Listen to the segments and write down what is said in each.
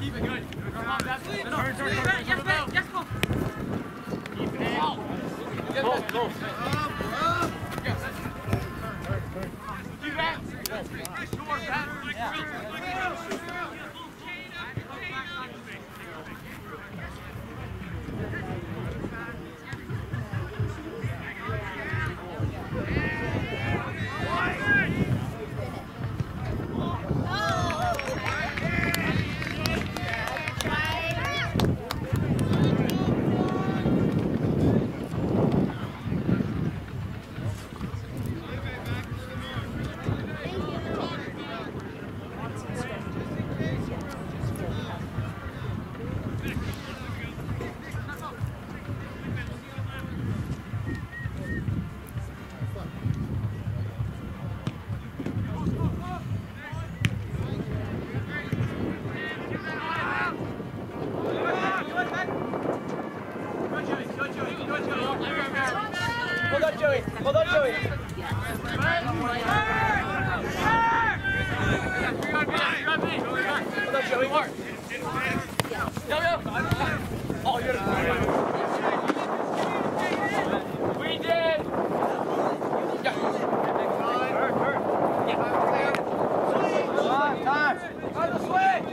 Keep it good. Come on, that's it. Turn. Yes, go. Keep it out. Go. Keep that. Short, back. Hold on, Joey. Oh, you're we did. Time. On the switch.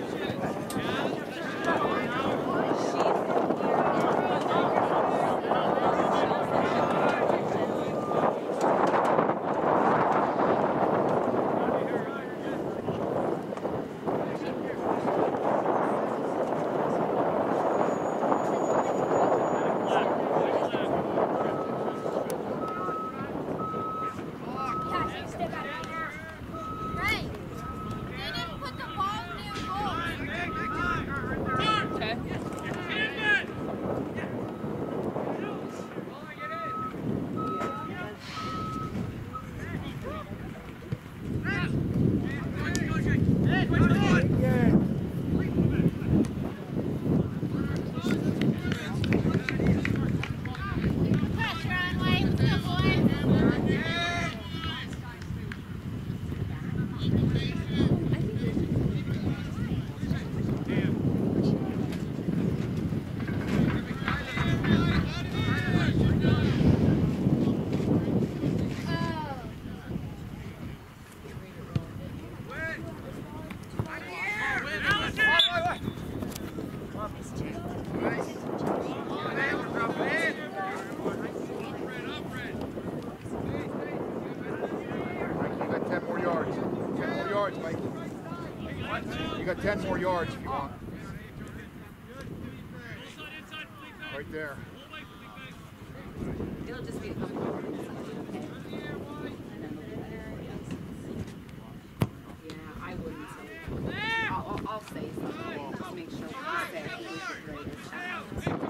You got 10 more yards if you want. Right there. It'll just be a couple more. Yeah, I wouldn't say. I'll say something. Just make sure we say it with the greatest chance.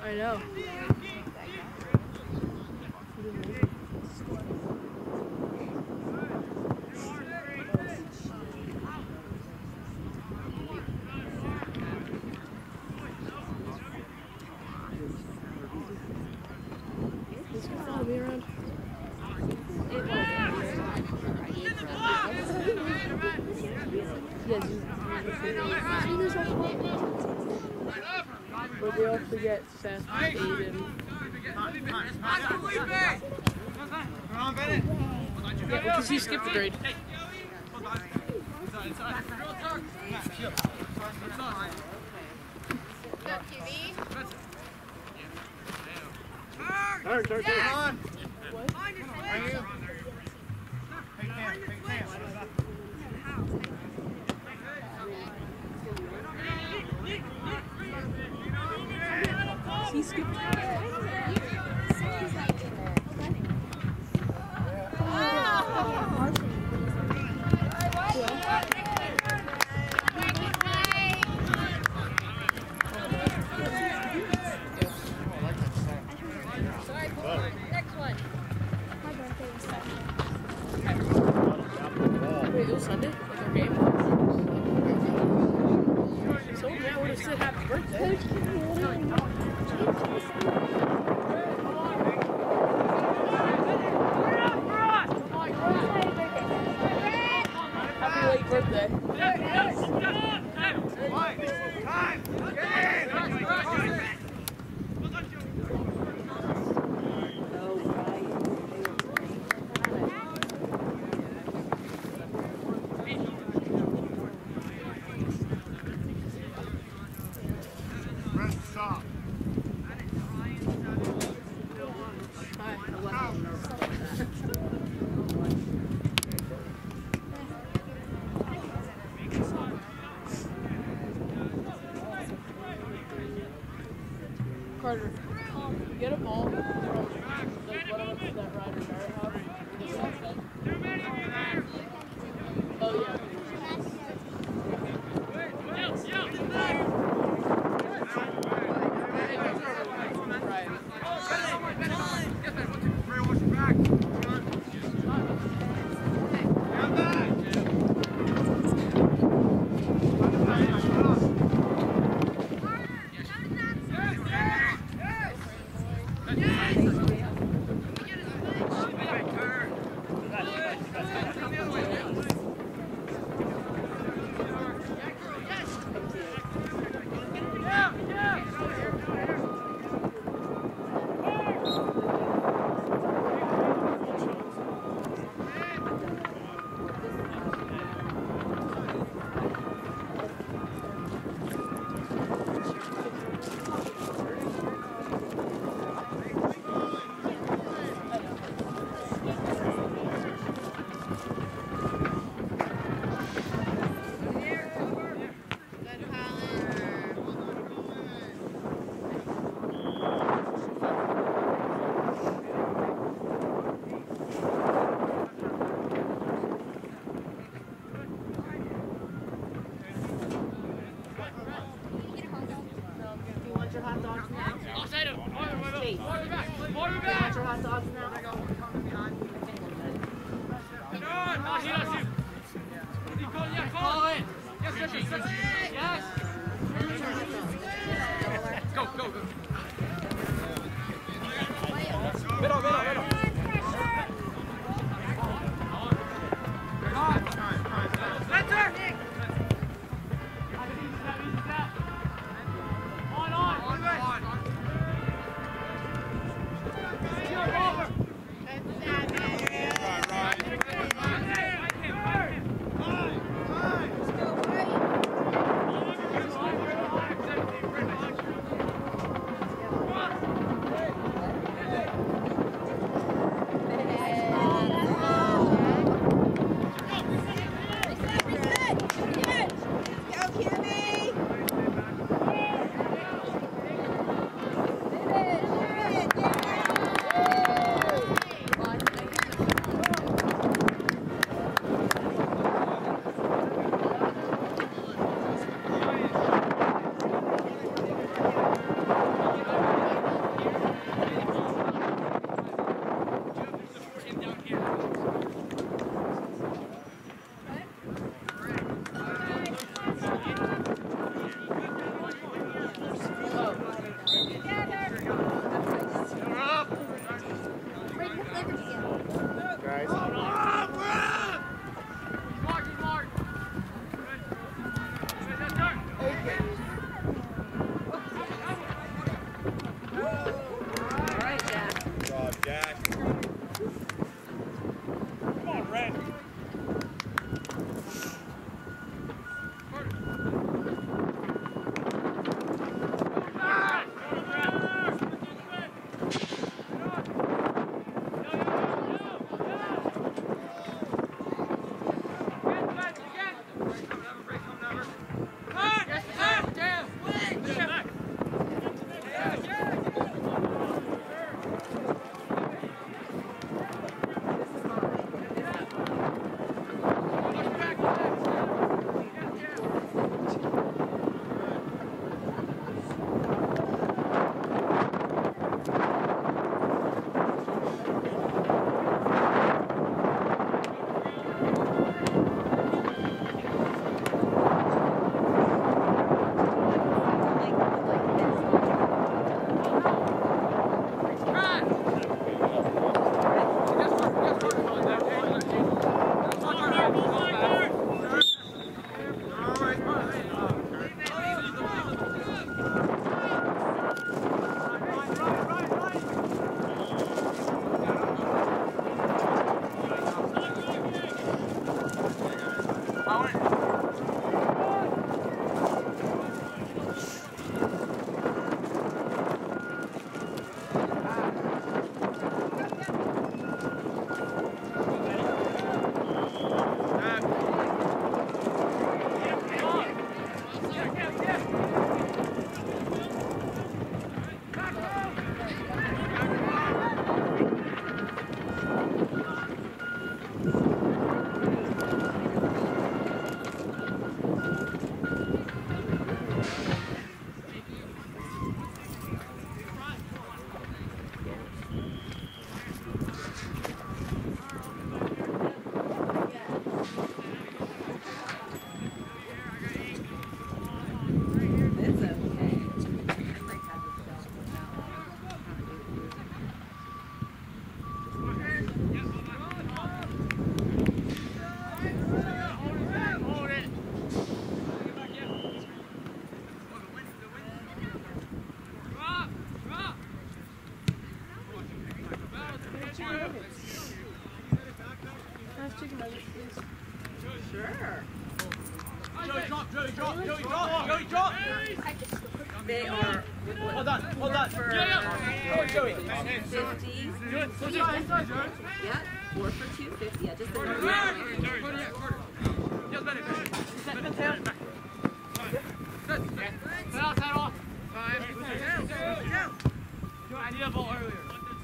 I know. This can follow me around. But they all forget Seth, Aiden. Yeah, because he skipped the grade. Turn. What? He skipped. Wait, it was Sunday? Like our game? So yeah, I would have said happy birthday. Happy late birthday. Stop. Carter, get a ball from like whatever that Ryder Barrett house. Oh yeah. chicken nuggets, please? Sure. Joey, drop! Joey, drop! Joey, drop! Joey, drop! They are. Hold on, hold on. For Come on, Joey. 50. Good. Yeah, 4 for 250. I just said I need a ball earlier.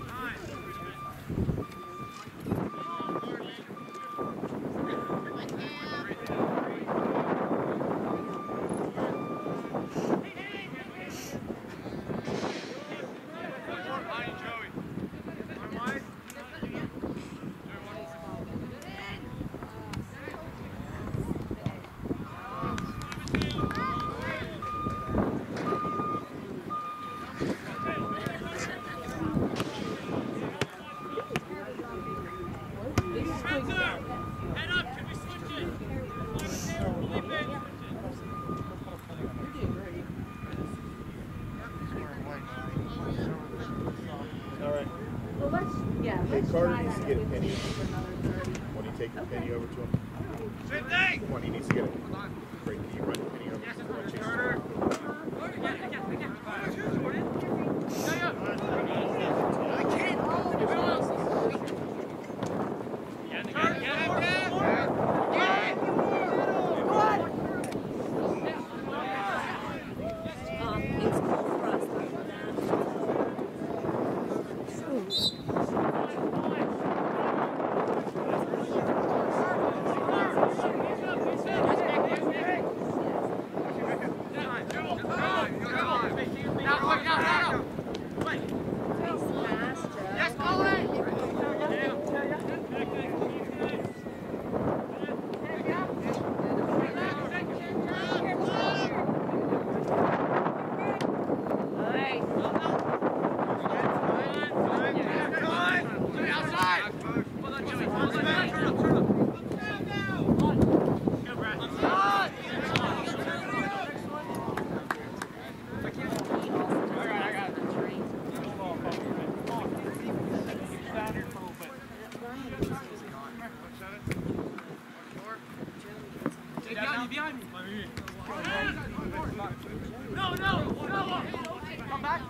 Carter needs to get a penny. When you take the penny over to him. Same thing! Come on, he needs to get a break. Can you run the penny over? Yes, Carter. it's cool for us. Behind me. No. Come back.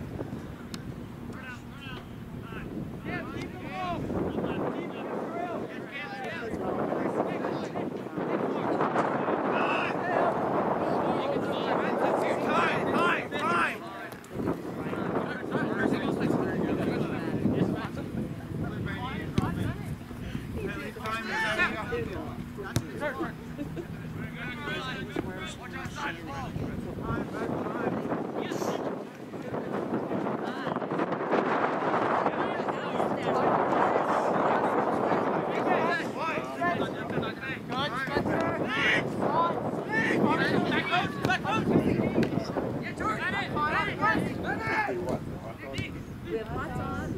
We have hot dogs.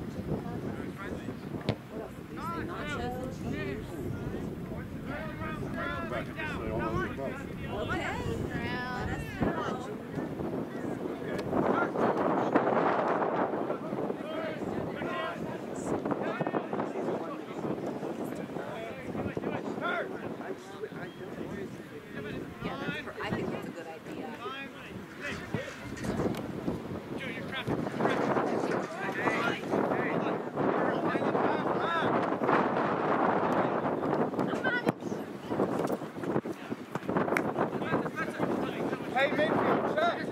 Nachos and cheese. Okay. Let us know. Yeah, I think that's a good idea. Hey, midfield, check.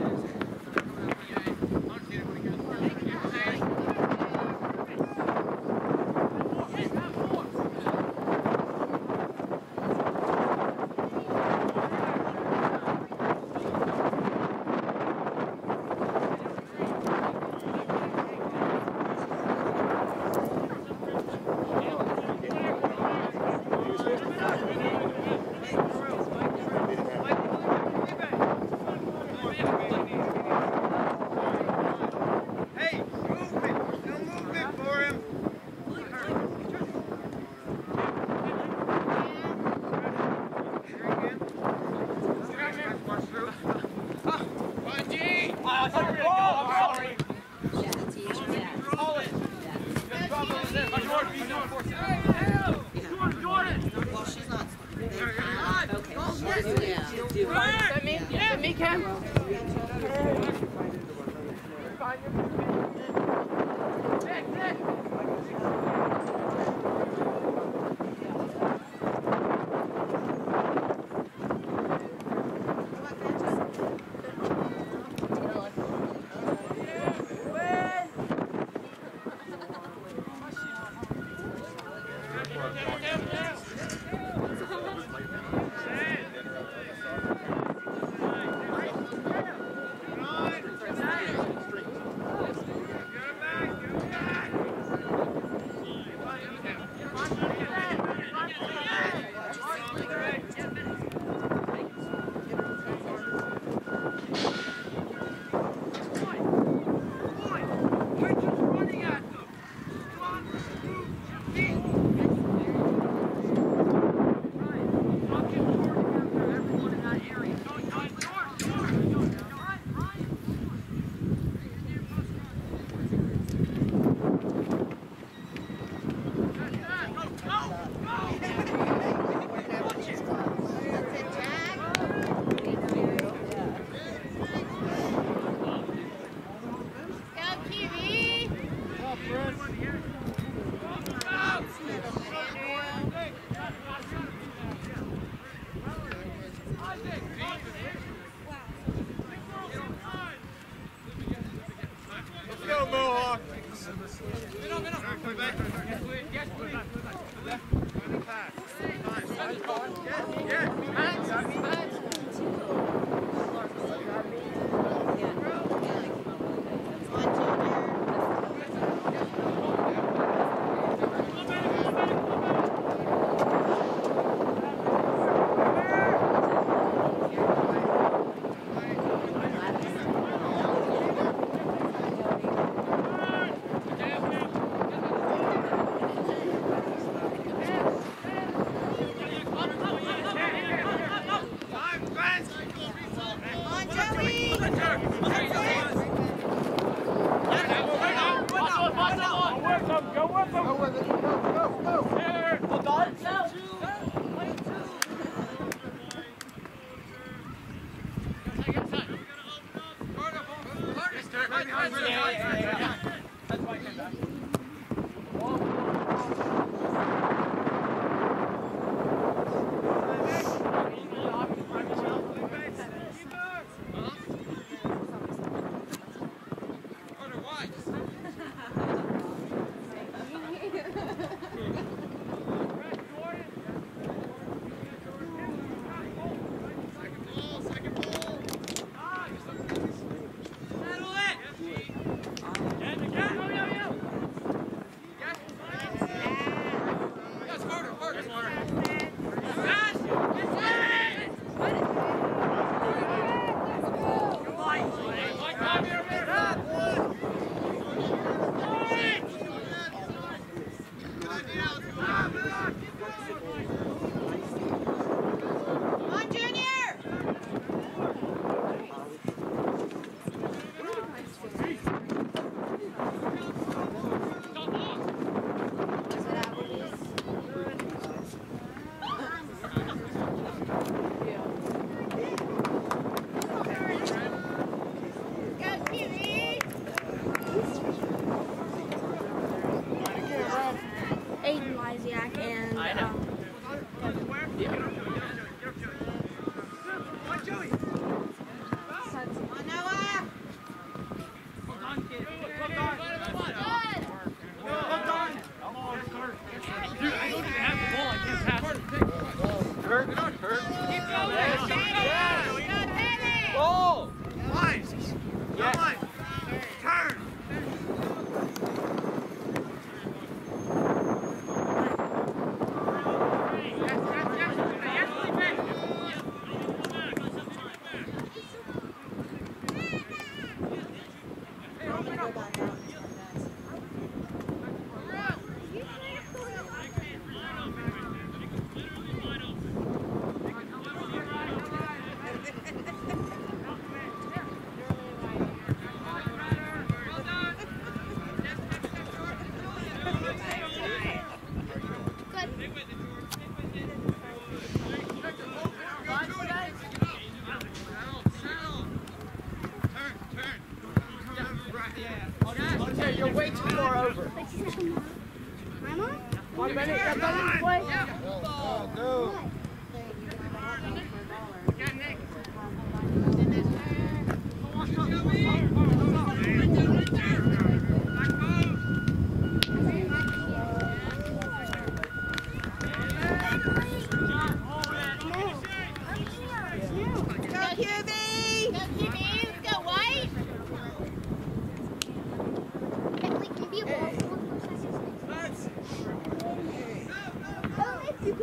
Time, Grant!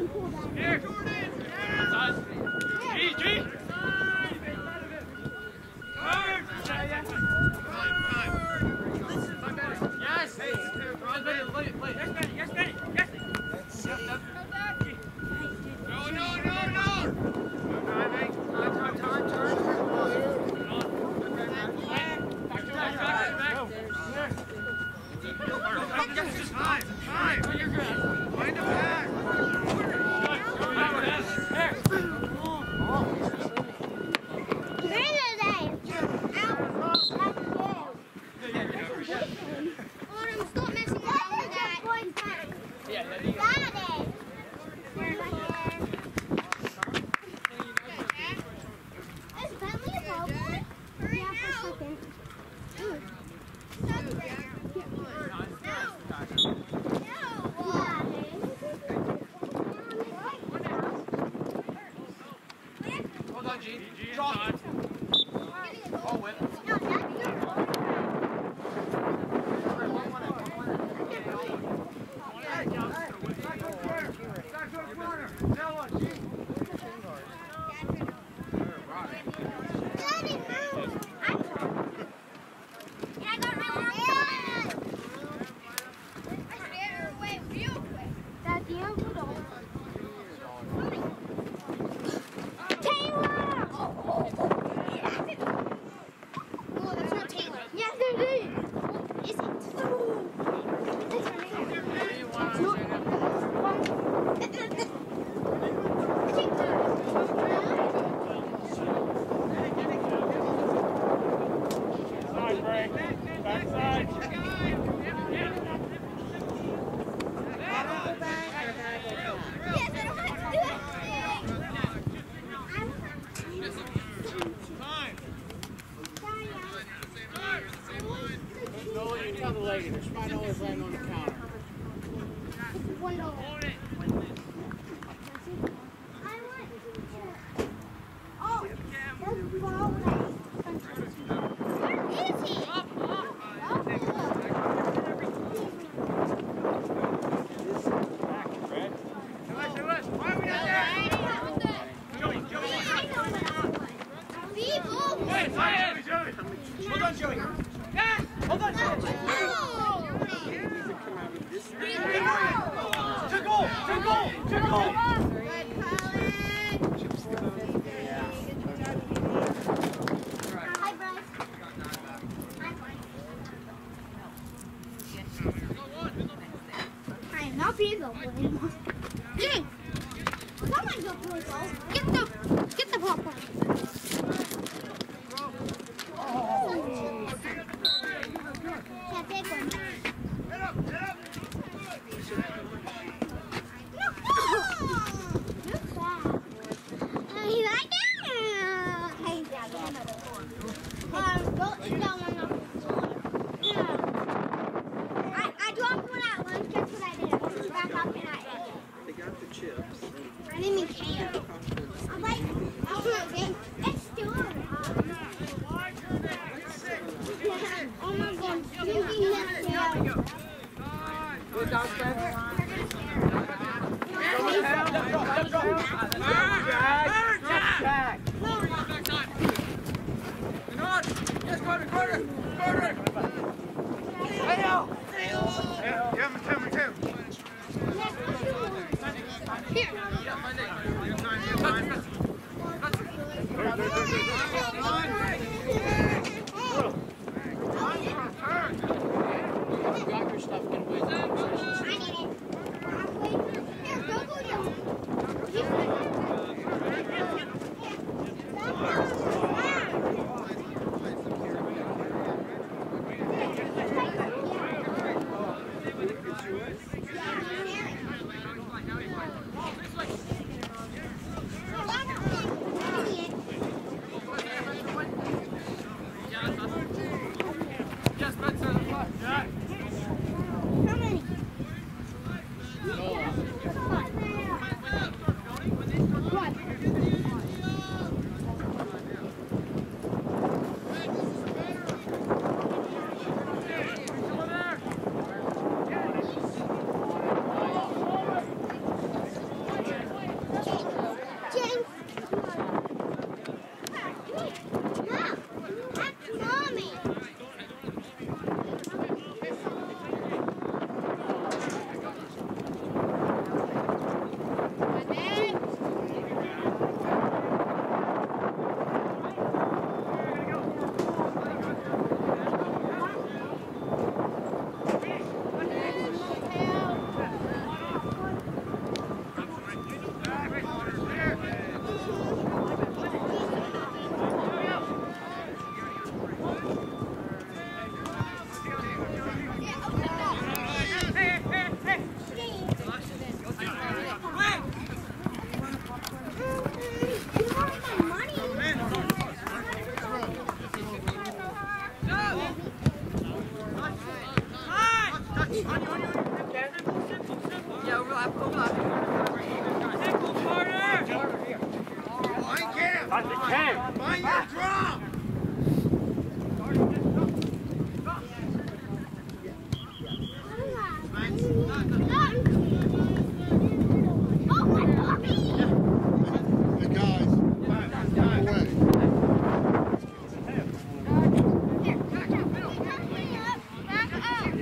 Here. G. Yes. Yes, Benny. No. Time. You're good. Find a back. Stop messing around with that. Yeah, there you go. Is Bentley a ball boy? Yeah, for a second. Hold on, G. Drop. Oh, wait. Not being a boy anymore. Jimmy! Someone go play ball. Get the ball. Can't take one. You like it? Hey, Dad, go eat that one off the floor. I dropped one at lunch. Guess what I did? I picked it back up and I ate it. They got the chips. I didn't even care. I'm like, it's still around. Oh my God, drinking that down. Good dog, Jack. Yes, Carter. Hey, now. Yeah, Tim. Here. Got your stuff, get away. I need it. Here, go. Sam. Find your drop! Oh my God! Hey guys, away. Here, back up. Back up.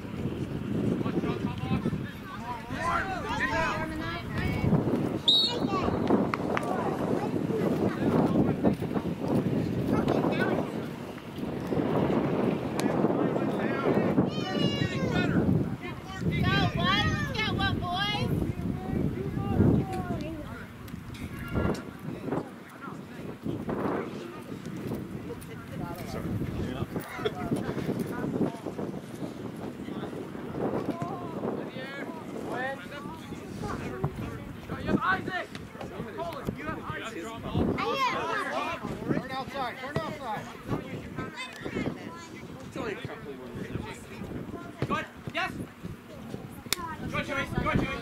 Turn outside. It's only a couple more minutes. Good. Yes. Good, Joey. Good, Joey.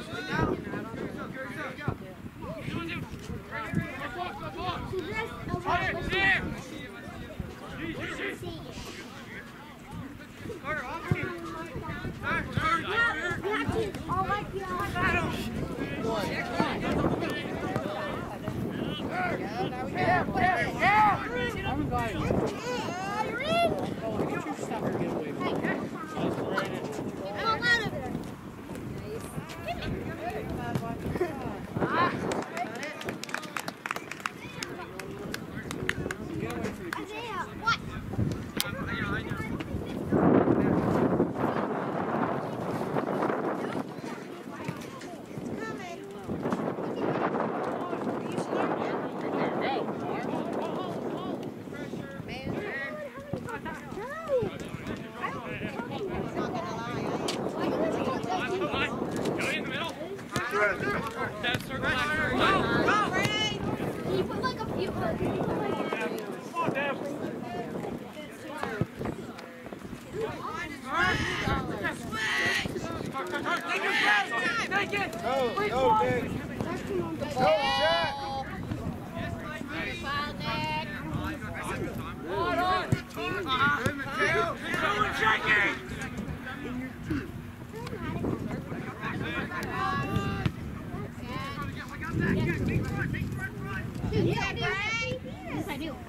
Yes, I do.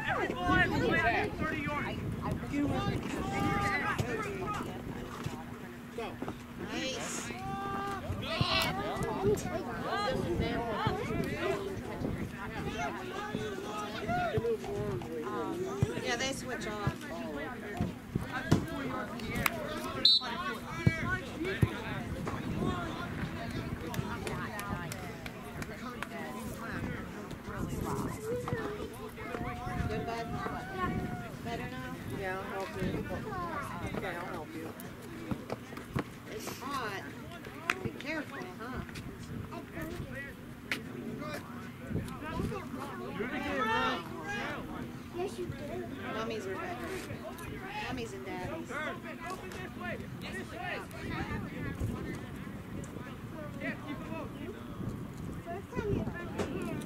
Nice. Yeah, they switch off. Good, bud? Better now? Yeah, I'll help you. Okay, I'll help you. It's hot. Be careful, huh? Yes, you do. Mummies are better. Mummies and daddies. First time you've been here.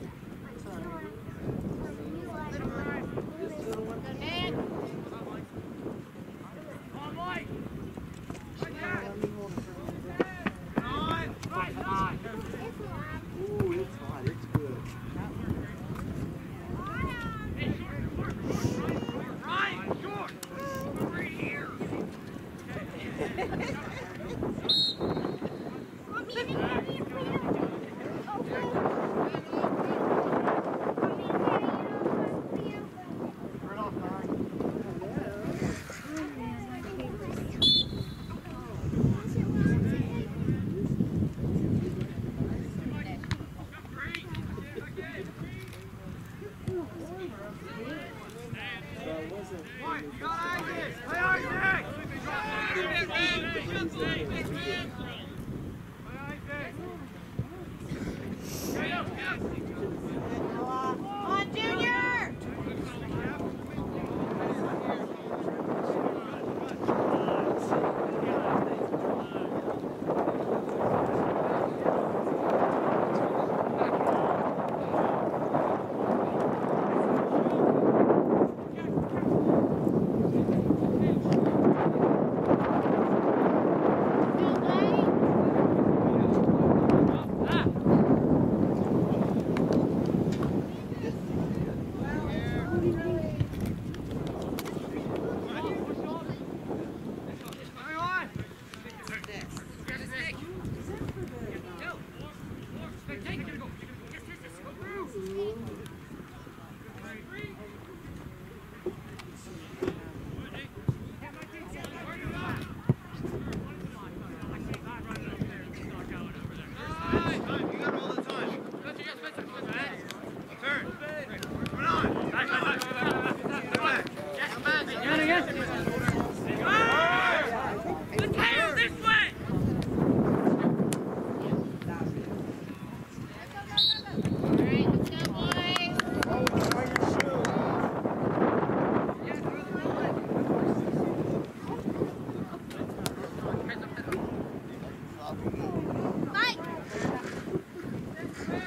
Ooh, it's hot. It's good.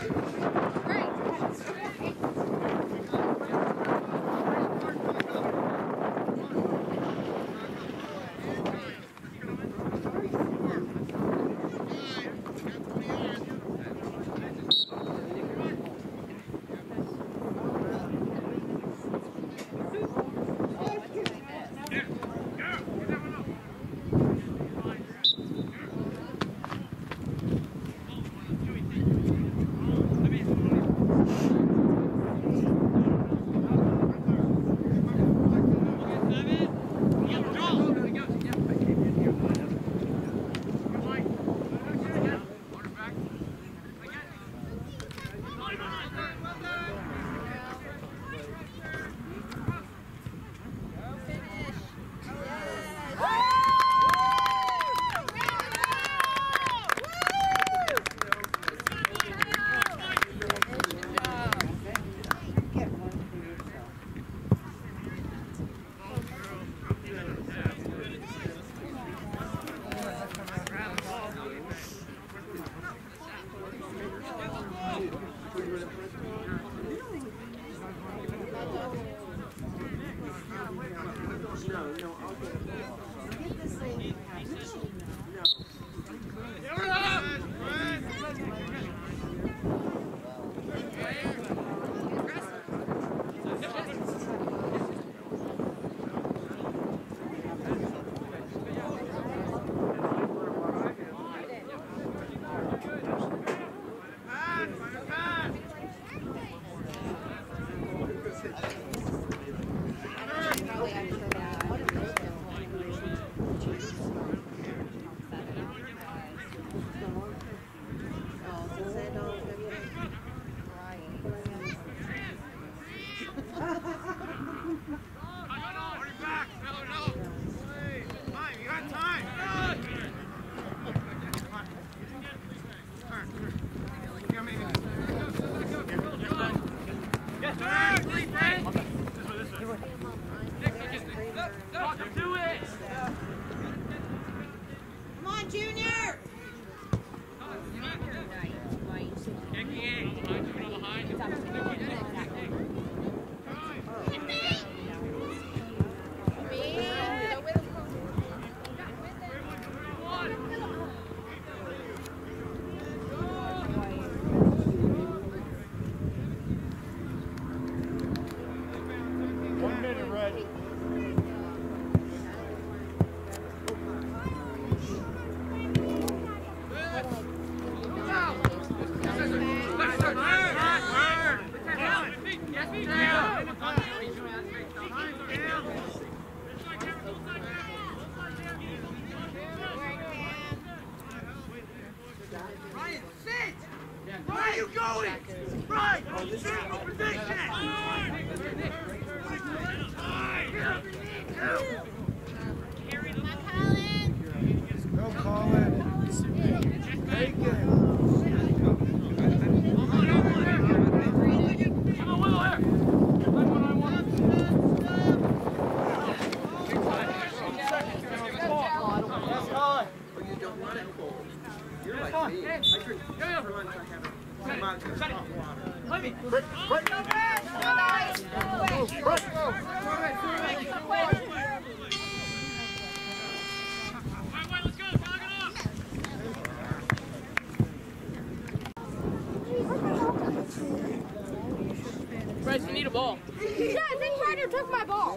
Bryce, you need a ball. Yeah, I think Ryder took my ball.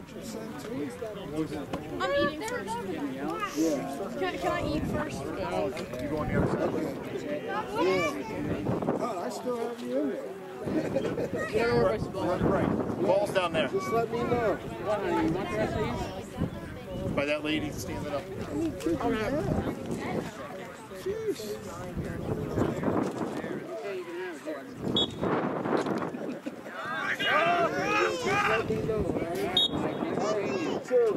I'm eating first. Can I eat first? You go on the other side. God, I still have you in there. Get over Bryce's ball. Right. Ball's down there. Just let me know. What, honey? You want the rest of these? By that lady standing up. I'll grab it. Let me know, alright? You too.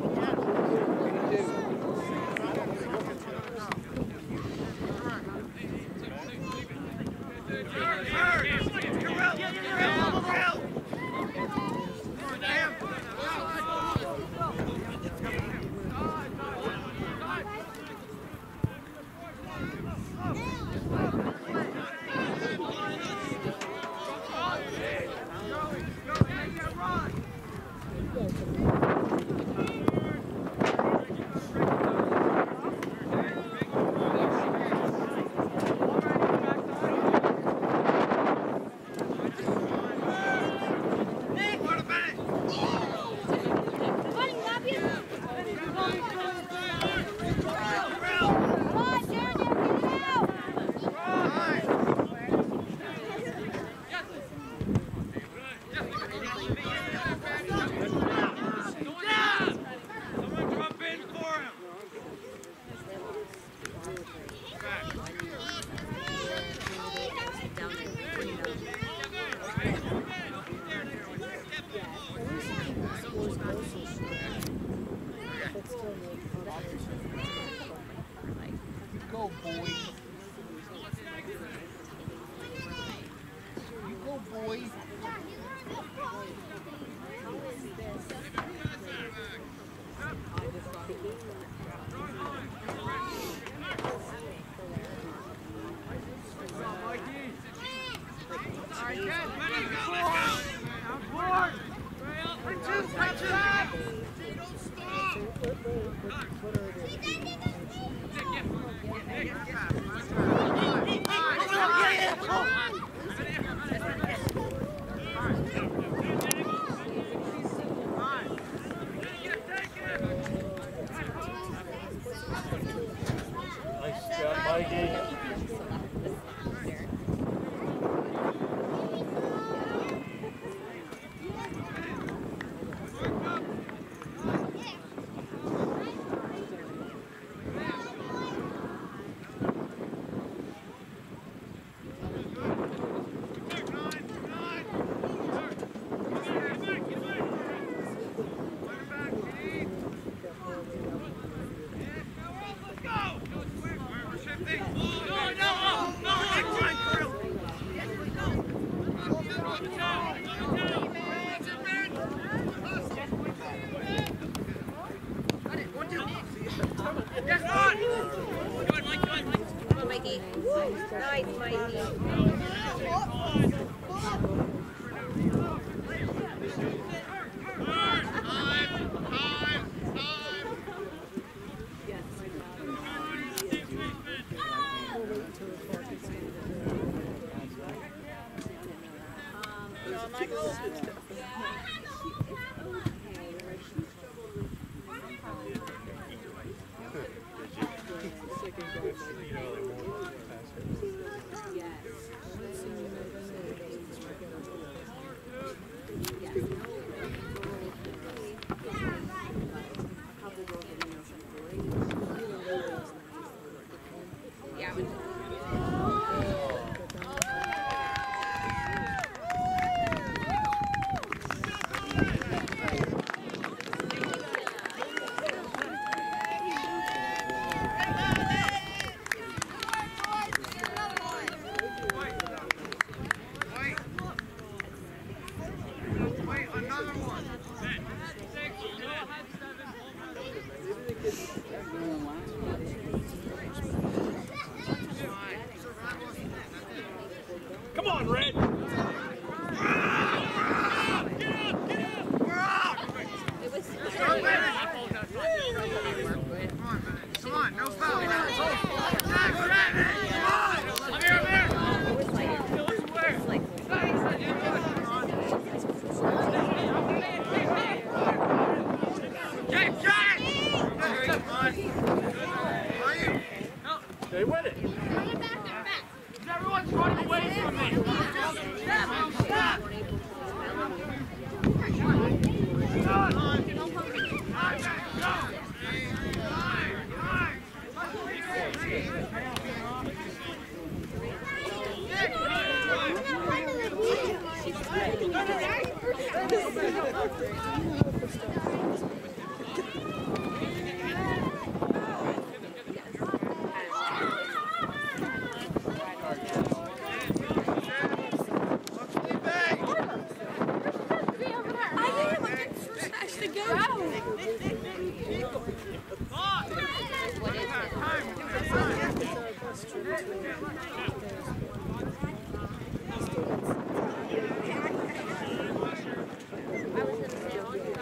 Go, boy. You go, boy. Nice job, Mikey. Mikey. Nice, Mikey. Come on, Red! Come on, no foul. They win it. Everyone's running away from me! I was in the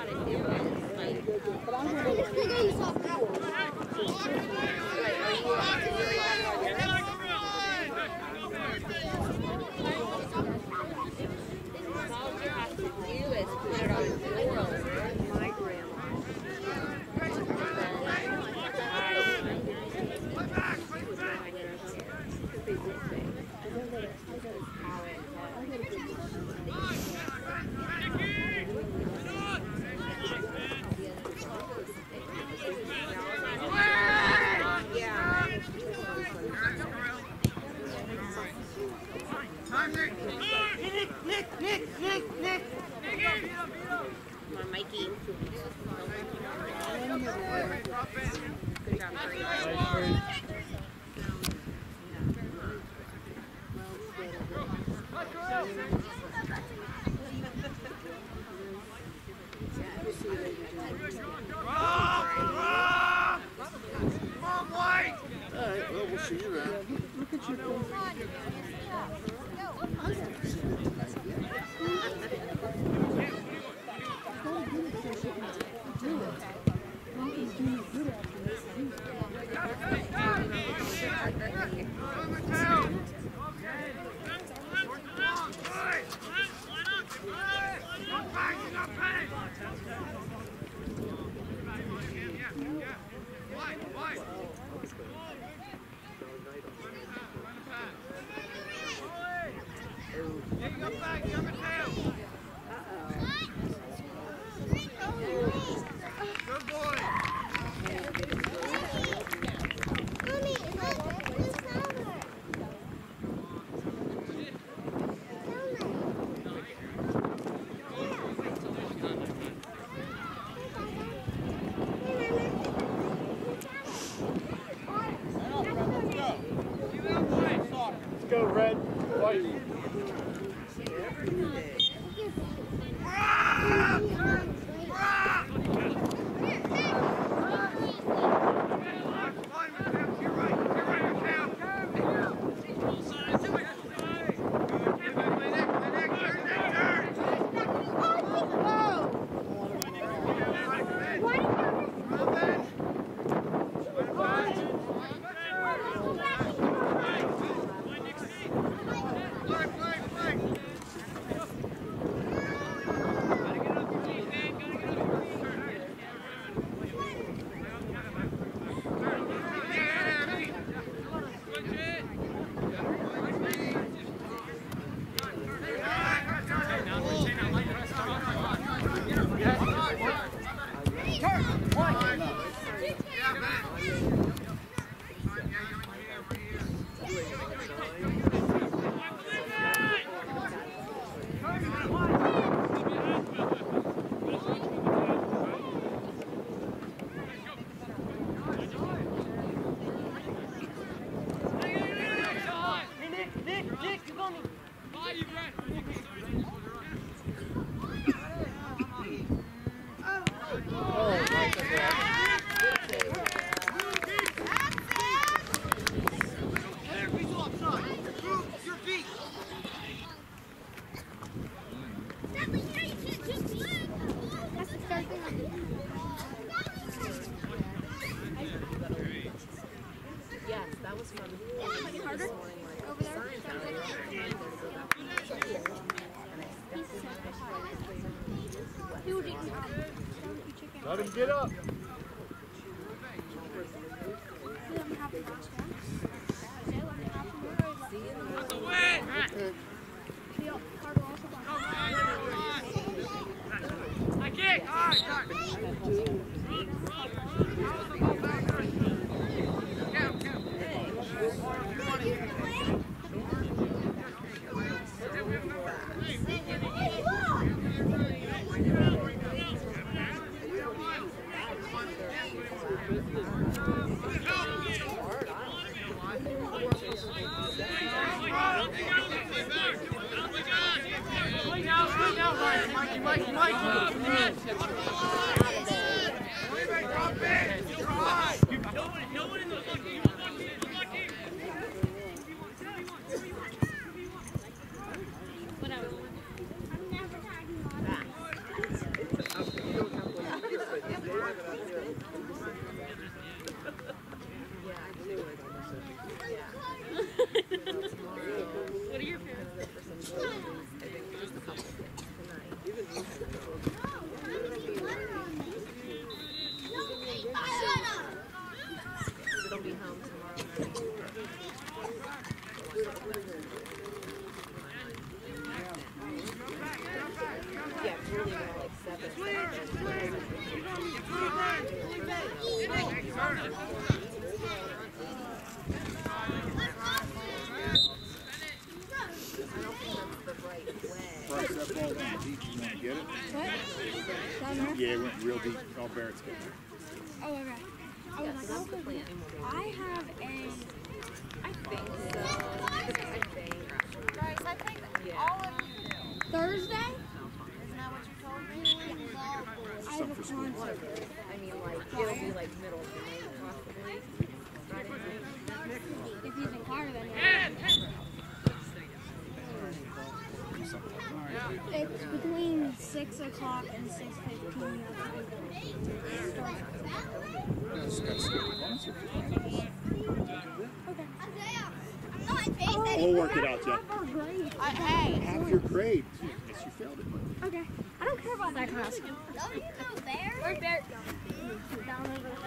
Come on, Mikey. Good job, Bree. Alright, well, we'll see you then. Look at your Let's go, Red. White. Yes, that was fun. Harder? Over there? Let him get up. I kick! What are your parents? It'll be home tomorrow. Yeah, really well, like 7. I don't think that's the right way. Price that ball down deep. You want to get it? What? Down there? Yeah, it went real deep. Oh, Barrett's getting it. Oh, okay. I was like, I have a... I think so. Guys, I think all of you do. Thursday? Isn't that what you told me? I have a concert. I mean, like, it'll be like middle of the night, possibly. Friday night. If he's in car, then yeah. It's between 6 o'clock and 6:15. We'll work it out, Jeff. Hey. Half your grade. Yes, you failed it. Okay. I don't care about that class. Where's Bear? Down over there.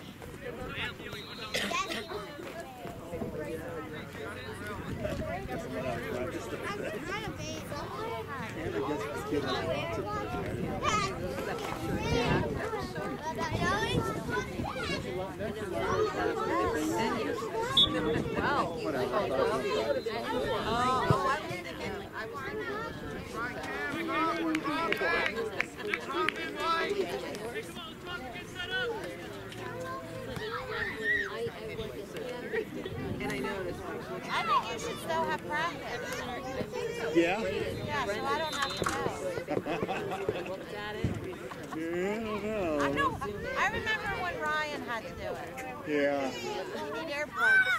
And I noticed. I think you should still have practice. Yeah? Yeah, so I don't have to go. Looked at it. Yeah, I don't know. I remember when Ryan had to do it. Yeah. You need earplugs.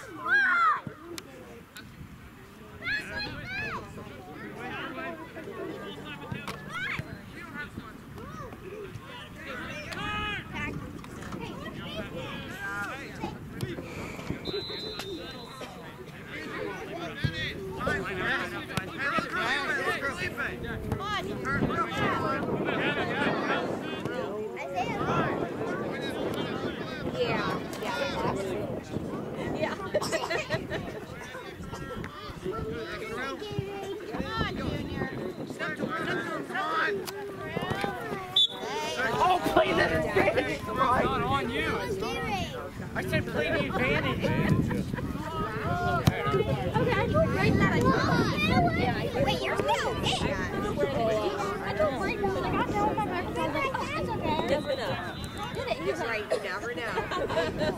Not on you. I said play the advantage. Okay, I told Greg that I told. Wait, you're still in. I told Greg that I got down on my microphone. It's okay. Yes, enough. Did it? He's Right, you never know.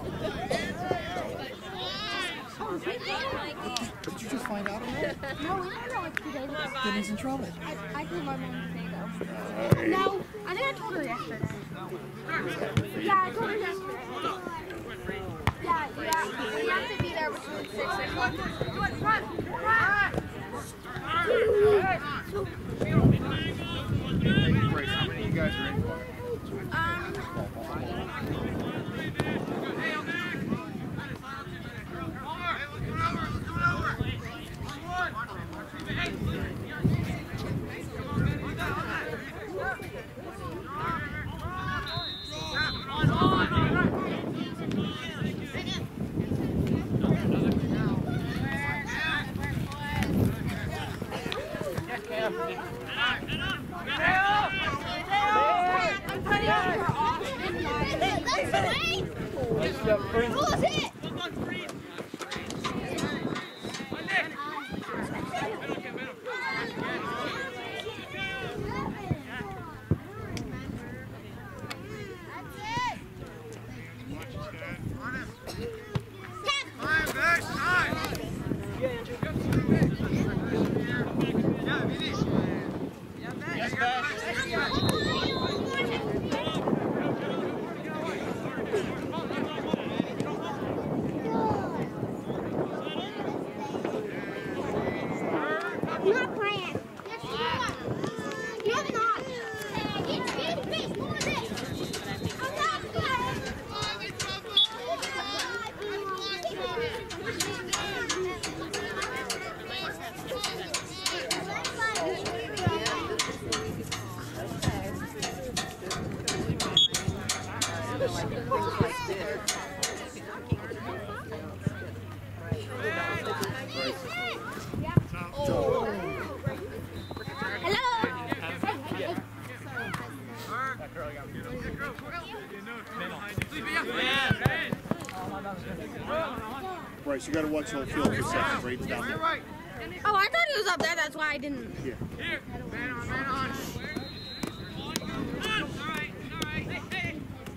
Did you just find out about it? No, we don't know what 2 days ago. Then he's in trouble. I told my mom today though. No, I think I told her yesterday. Yeah, I told her yesterday. Yeah. We have to be there between 6 and 1. Run! Grace, how many of you guys are in for? Bryce, you got to watch the whole field for a second. Braden's down there. Oh, I thought he was up there, that's why I didn't. Yeah. Here. Man on, man on. All right. Hey.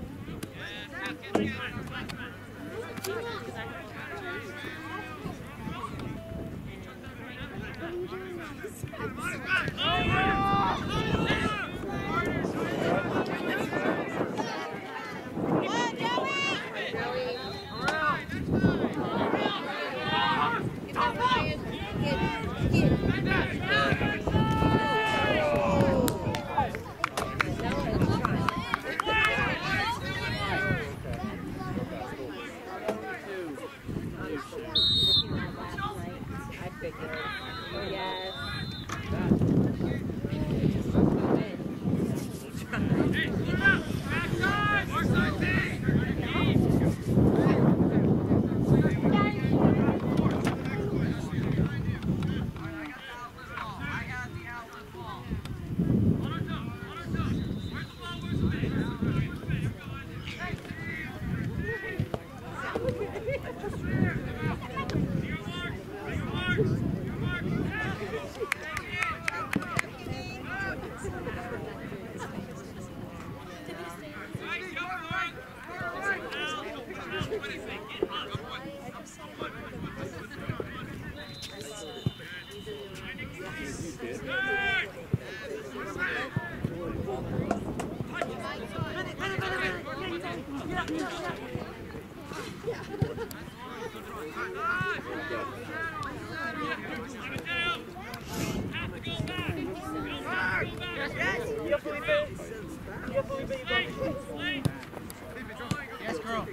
Yes, girl.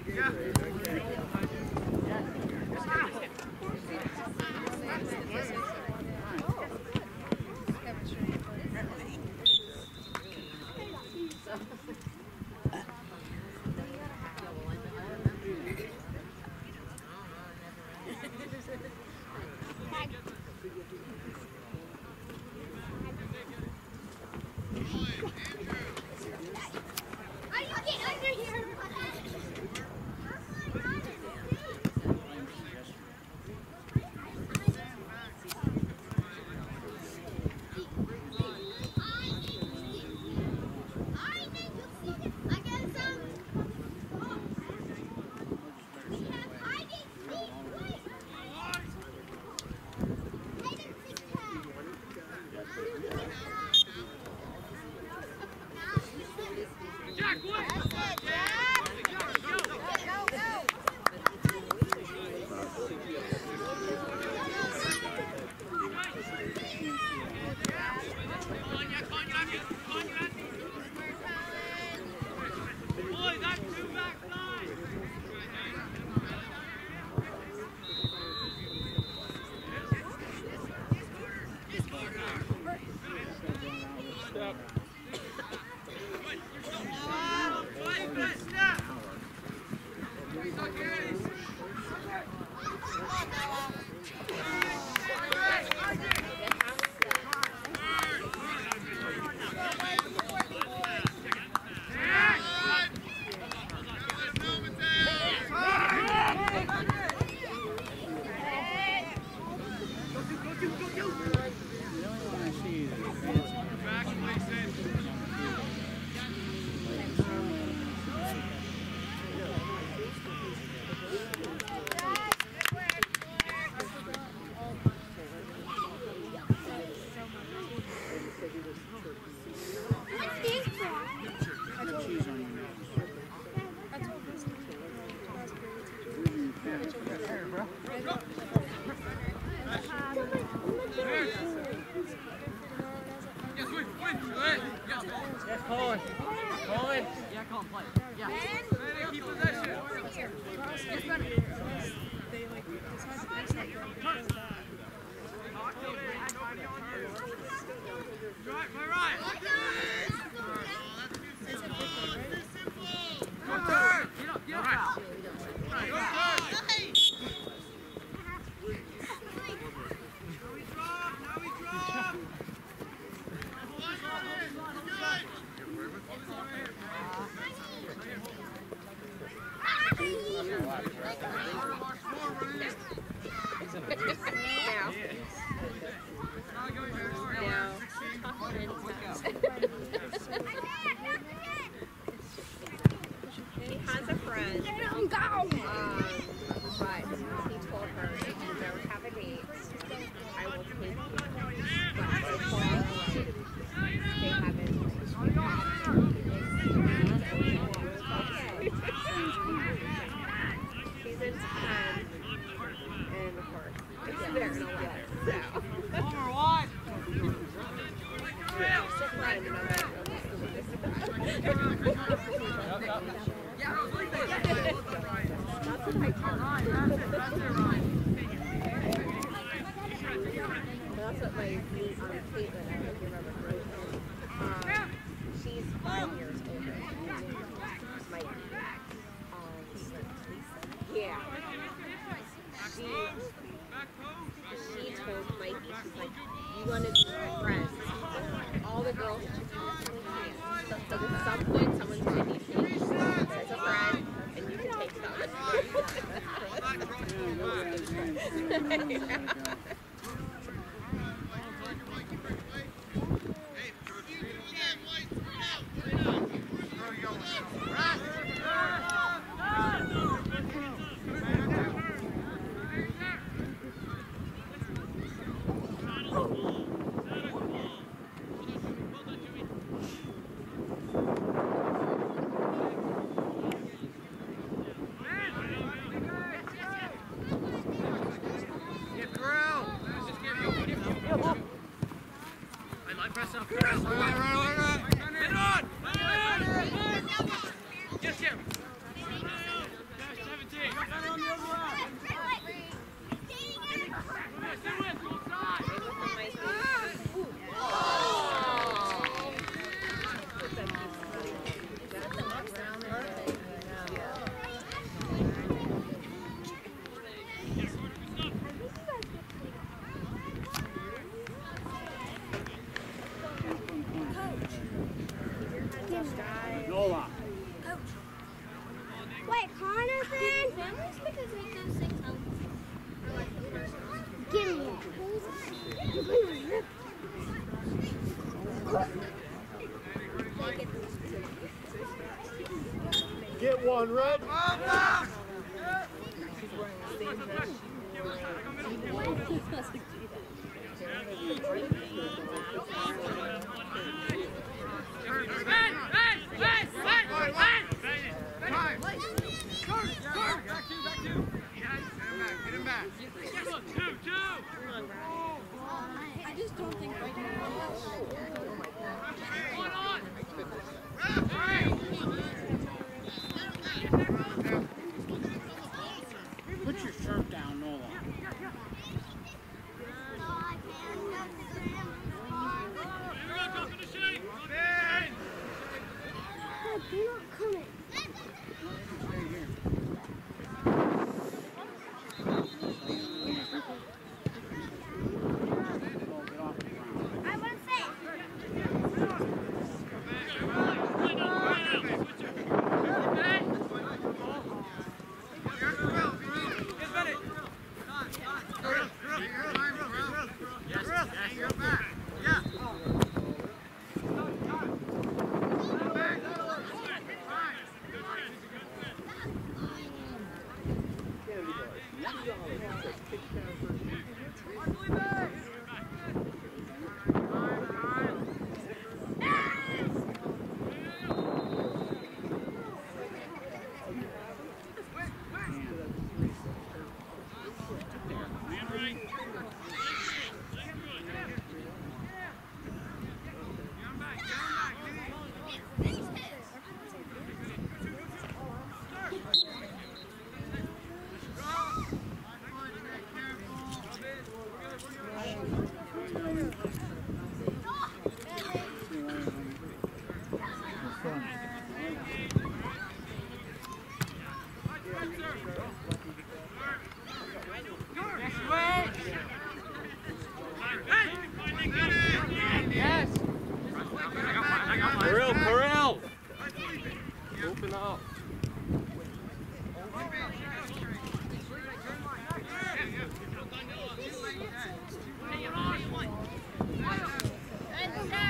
He has a friend. But he told her if you don't have a date, I will take you. But so far, they haven't. He's in 10, and of course, it's there in 11. So. Just a friend, and I'm like, that's what my niece Caitlin, I don't know if you remember her. She's 5 years older. Mikey. Yeah. She told Mikey, she's like, you want to be my friend. All the girls should be so at some point someone's going to need me as a friend, and you can take them. Nola. Wait, Connor fan? Families get to make those things home. Give me it. Get one, Red. I just don't think right now. Put your shirt down, Nola. You're not coming. I want to say. Corral! Open up. And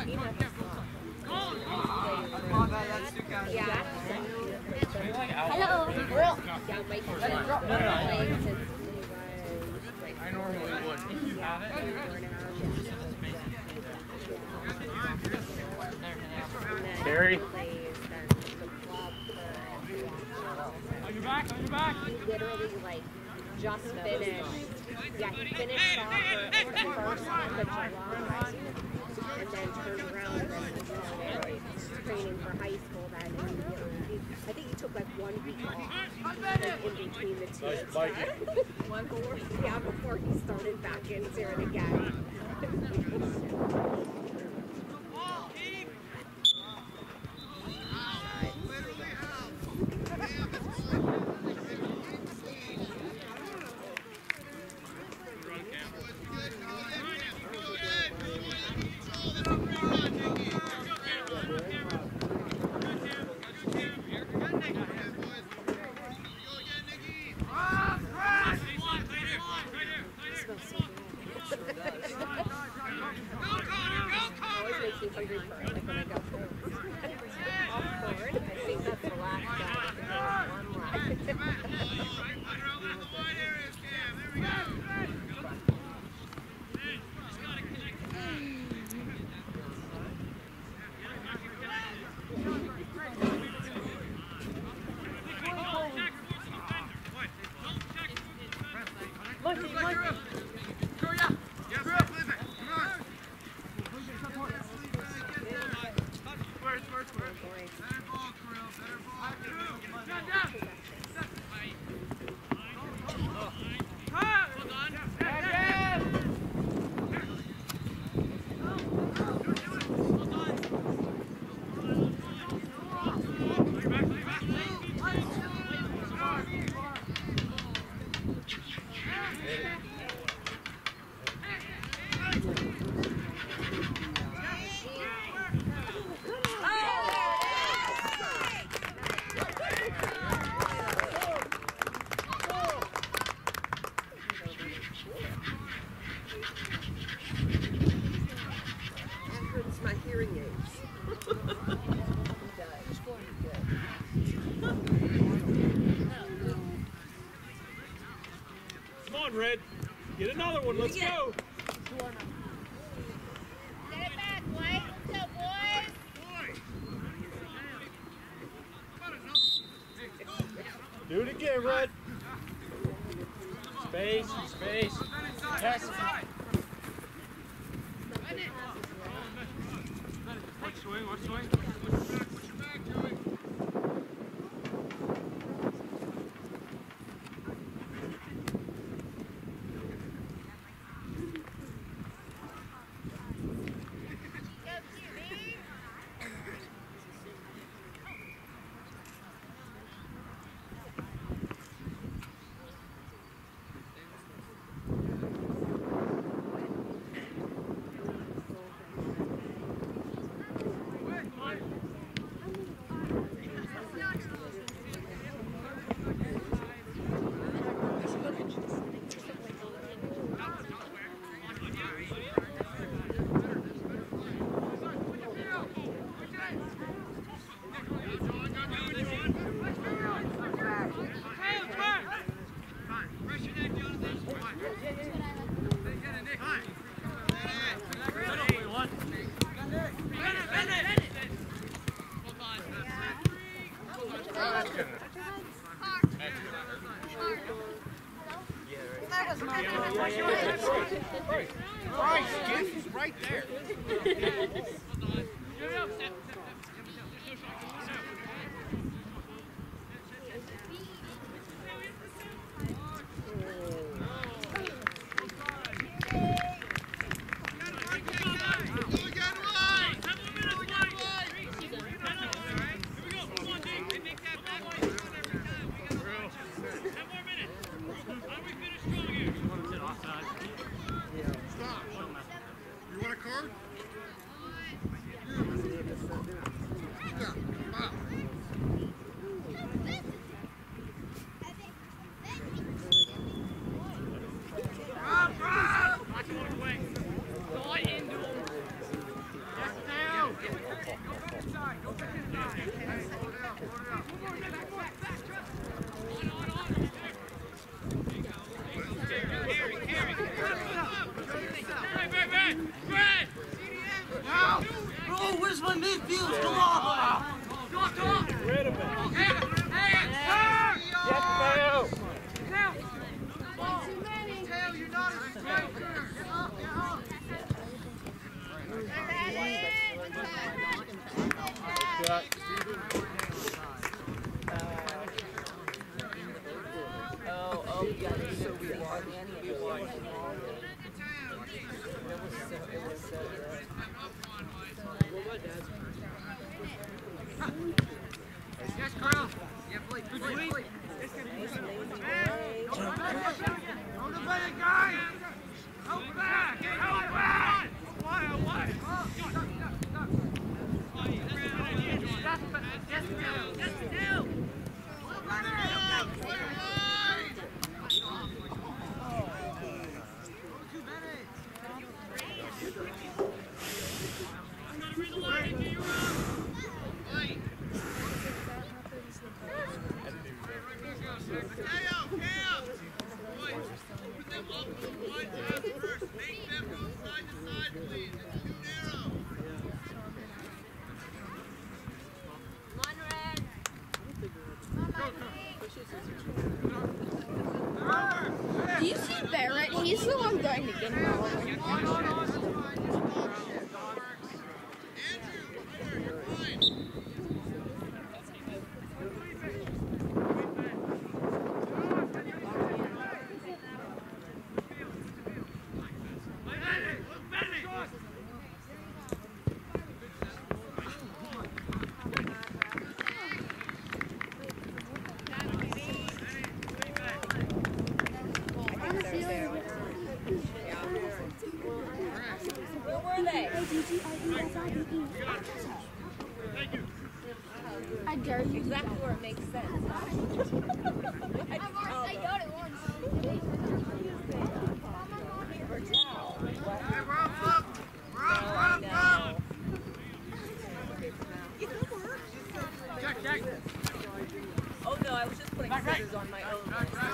Hello. Yeah, Mike was playing since he was like, I normally would. If you have it, Barry. On your back. He literally like just finished. Yeah, he finished soccer first week of July, and then turned around and then he started training for high school. Then I think he took like 1 week off like, in between the two. Yeah, before he started back into it again. Red. Get another one. Let's go. Get it back, White. Let's go, boys. Do it again, Red. Space. Pass it. Watch swing. He's right there. You want a card? one midfield. Come on. Wait a minute. Yes, Mayo. Yes, Carl. Yeah, play. Motivated guys. Help back. Help back. Why? Do you see Barrett? He's the one going to get him. I dare you. Exactly where it makes sense. I got it once. Oh no, I was just putting scissors on my own.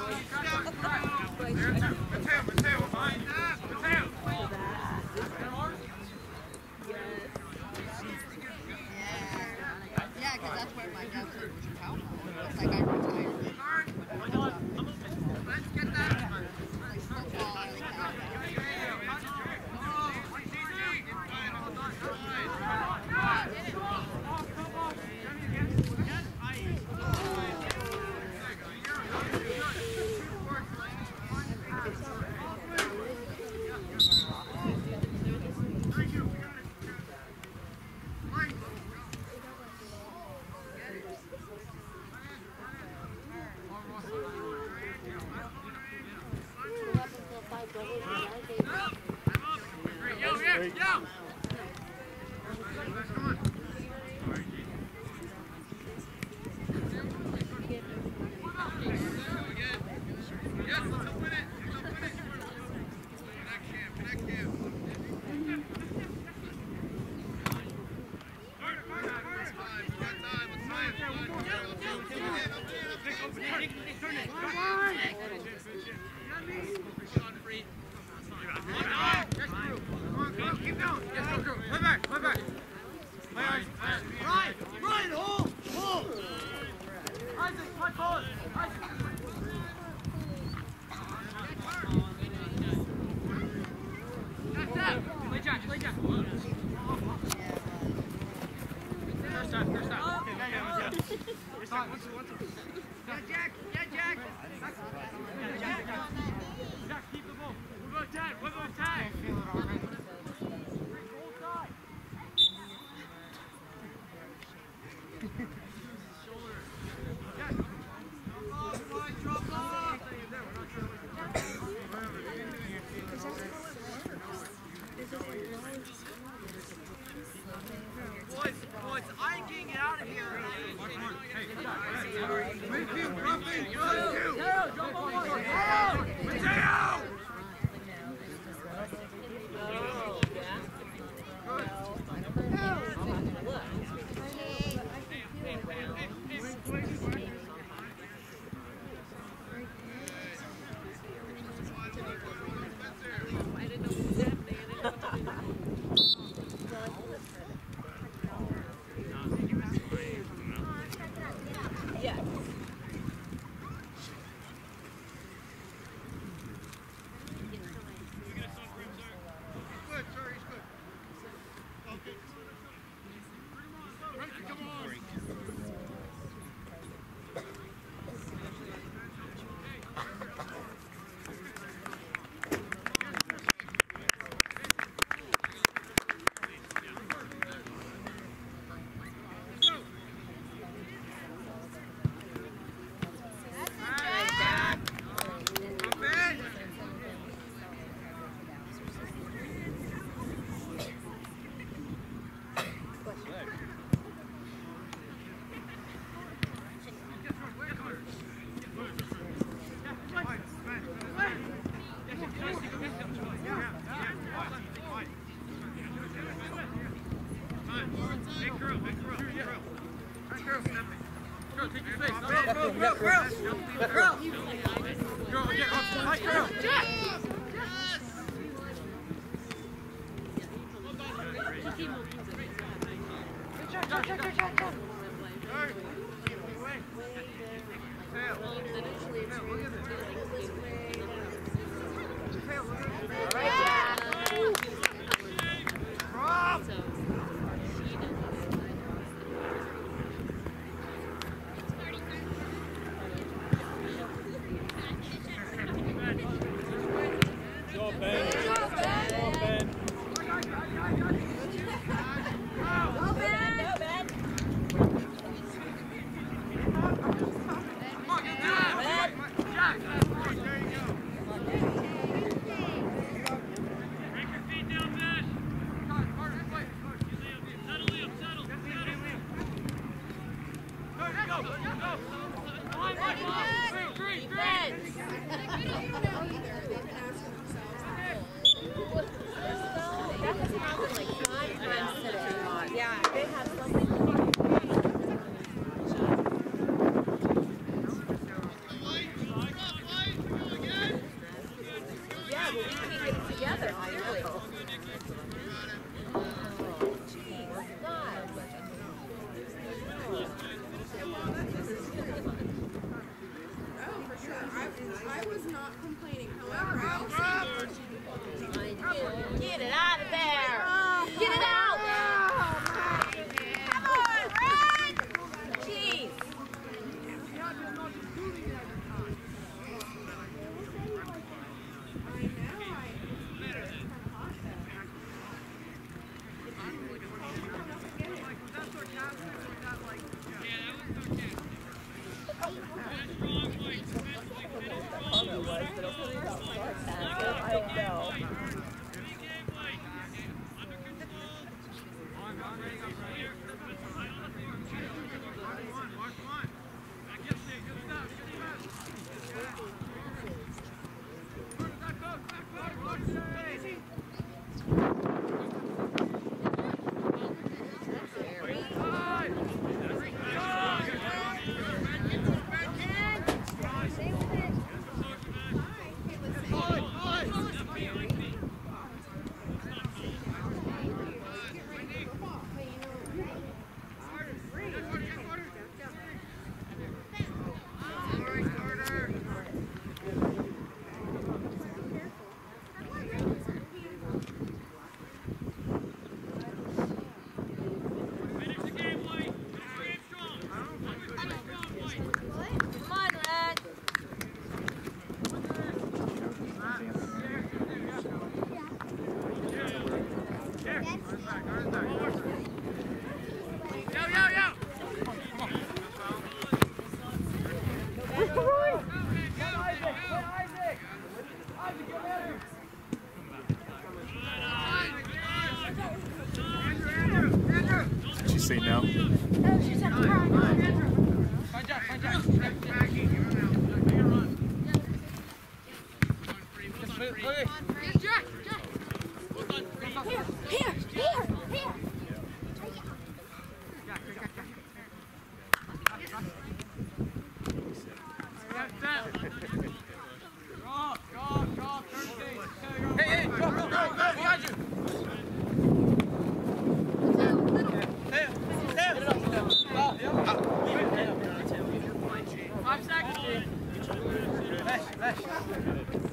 Yeah, because that's where my dad said was your house. It's like I retired. Let's get that. Yo! Keep going. Did she say no? No, she said Five seconds.